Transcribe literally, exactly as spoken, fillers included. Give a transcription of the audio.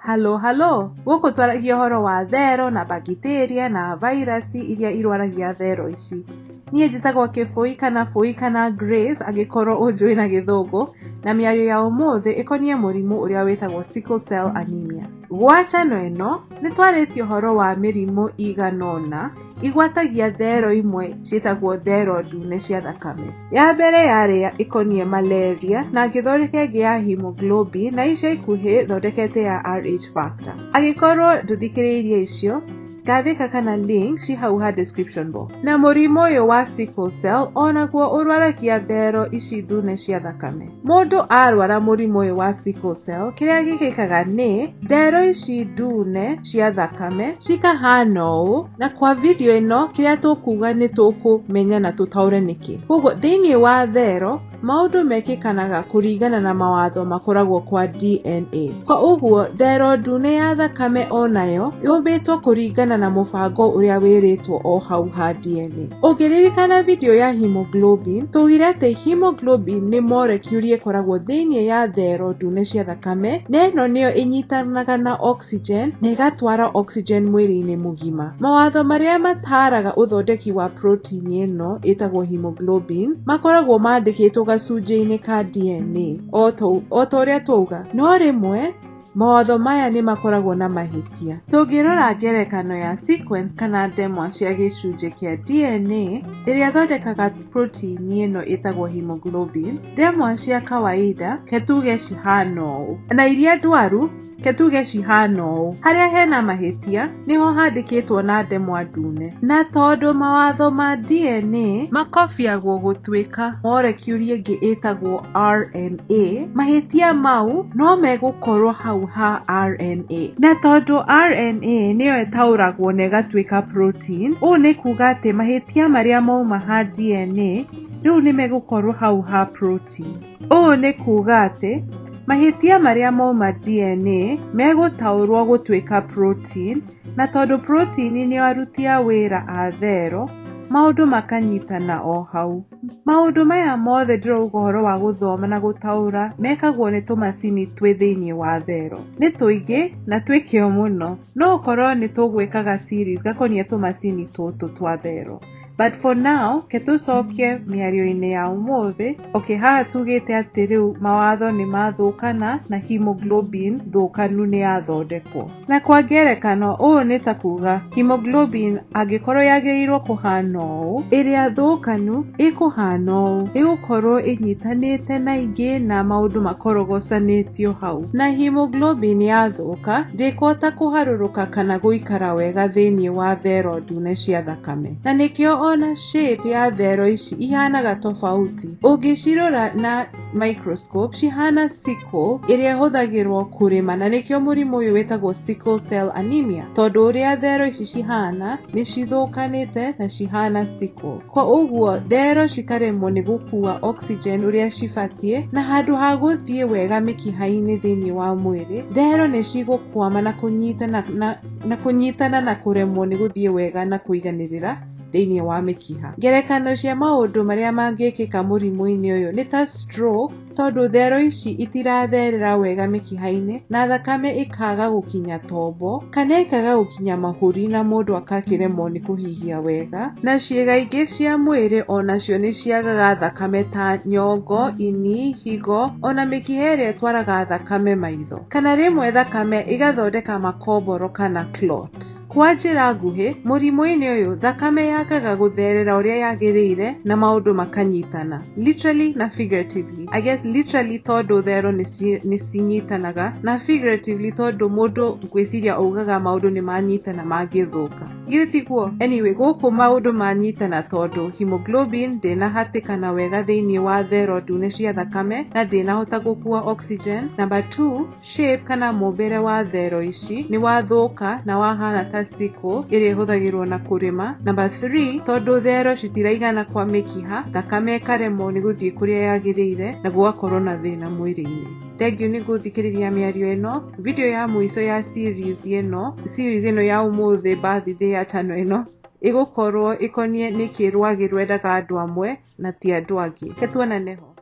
Halo halo, guku twaragia horo wa thero na bacteria na virus iria irwaragia thero ici. Nie njitagwo kibui kana bui kana Grace agikorwo unjui na githungu, na miario ya umuthi ikonie murimu uria witagwo sickle cell anemia. Gwa chano ino ni twarĩtie horo wa mirimu iganona igwatagia thero imwe ciitagwo thero ndune cia thakame. Ya mbere yarĩ ikonie malaria na ngithoreke ngi ya hemoglobin na ica ikuhi thondekete ya R H factor. Agikorwo nduthikiriirie icio gathika kana link ci hau ha description box. Na murimu uyu wa sickle cell onaguo urwaragia thero ici ndune cia thakame. Mundu arwara murimu uyu wa sickle cell kiria gikikaga ni thero ici ndune cia thakame cikahana uu, na kwa video ino kiria tukuga ni tukumenya na tutaure niki. Koguo thiini wa thero maundu mekikanaga kuringana na mawatho makoragwo kwa D N A. Kwa uguo thero ndune ya thakame onayo yumbitwo kuringana na mubango uria wiritwo o hau ha D N A. Ukiririkana video ya hemoglobin, tugire ati hemoglobin ni molecule ikoragwo thiini ya thero ndune cia thakame, na ino niyo inyitanaga na oxygen na igatwara oxygen mwiri-ini mugima. Mawatho maria mataraga uthondeki wa protein ino itagwo hemoglobin makoragwo mandikitwo gacunjĩ-inĩ ka D N A o to o to uria twauga, no rimwe mawatho maya ni makoragwo na mahitia. Tungirora ngerekano ya sequence kana ndemwa cia gicunjĩ kia D N A iria thondekaga protein ino itagwo hemoglobin, ndemwa cia kawaida ketuge cihana uu, na iria ndwaru ketuge cihana uu. Haria hena mahitia niho handikitwo na ndemwa ndune, na tondu mawatho ma D N A makobiagwo gutwika molecule ingi itagwo R N A, mahitia mau no megukorwo hau ha R N A, na tondu R N A niyo etauragwo na igatwika protein, uu ni kuga ati mahitia maria mauma ha D N A riu ni megukorwo hau ha protein. Uu ni kuga ati mahitia maria mauma D N A megutaurwo gutwika protein, na tondu protein niyo aruti a wira a thero maundu makanyitana o hau. Maundu maya mothe ndirauga uhoro wa guthoma na gutaura mekagwo ni tumacini twi thiini wa thero. Ni tuingi na twikio muno, no ukorwo ni tugwikaga series gakonie tumacini tutu twa thero. But for now, ketucokie miario-ini ya umuthi. Okay, haha tugite ati riu mawatho ni mathukana na hemoglobin thukanu ni yathondekwo. Na kwa ngerekano uu ni ta kuga hemoglobin angikorwo yagirirwo kuhana uu, iria thukanu ikuhana uu, igukorwo inyitanite na ingi na maundu makorogocanitio hau. Na hemoglobin yathuka ndikota kuharuruka kana guikara wega thiini wa thero ndune cia thakame, na nikio ona shape ya thero ici ihanaga tofauti. Ungicirora na microscope cihana sickle iria huthagirwo kurima, na nikio murimu uyu witagwo sickle cell anemia, tondu uria thero ici cihana ni cithukanite na cihana sickle. Kwa uguo thero cikaremwo ni gukua oxygen uria cibatie, na handu ha guthie wega mikiha-ini thiini wa mwiri, thero ni cigukwama na kunyitana na, na kunyitana na kuremwo ni guthie wega na kuiganirira thiini wa mikiha. Ngerekano cia maundu maria mangikika murimu-ini uyu ni ta stroke, tondu thero ici itiratherera wega mikiha-ini na thakame ikaga gukinya tombo kana ikaga gukinya mahuri na mundu akakiremwo ni kuhihia wega, na ciiga ingi cia mwiri onacio ni ciagaga thakame ta nyongo, ini, higo, ona mikiha iria twaraga thakame maitho, kana rimwe thakame igathondeka makomboro kana clot. Kwa njira nguhi, murimu-ini uyu thakame yagaga gutherera uria yagirire na maundu makanyitana, literally na figuratively. I guess literally tondu thero ni cinyitanaga, na figuratively tondu mundu ngwiciria ugaga maundu ni manyitana mangithuka. Githiguo anyway, guku maundu manyitana tondu hemoglobin ndinahatikana wega thiini wa thero ndune cia thakame na ndinahota gukua oxygen. Number two, shape kana mumbere wa thero ici ni wathuka na wahana ta sickle iria ihuthagirwo na kurima. Number three, tondu thero citiraigana kwa mikiha, thakame ikaremwo ni guthie kuria yagirire na gugakorwo na thina mwiri-ini. Thengiu ni guthikiriria miario ino. Video ya muico ya series ino series ino ya umuthi birthday ya channel ino igukorwo ikonie niki rwagi rwendaga andu amwe na ti andu angi. Ketuonaneho.